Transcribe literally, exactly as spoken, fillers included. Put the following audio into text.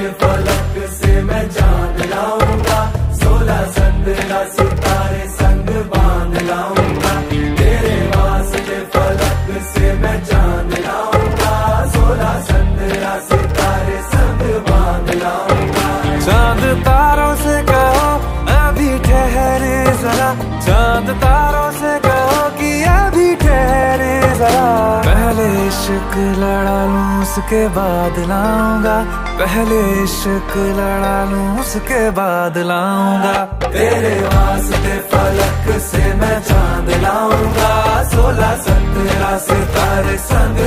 फलक से मैं चांद लाऊंगा, सोलह संद्रा सितारे संग बांध लाऊंगा। तेरे वास्ते फलक से मैं चांद लाऊंगा, सोलह संद्रा सितारे संग बांध लाऊंगा। चांद तारों से कहो अभी ठहरे जरा, चांद तारों से कहो कि अभी ठहरे जरा। पहले इश्क लड़ा लूं उसके बाद लाऊंगा, पहले इश्क लड़ा लूं उसके बाद लाऊंगा। तेरे वास्ते फलक से मैं चांद लाऊंगा, सोलह संद्रा सितारे संग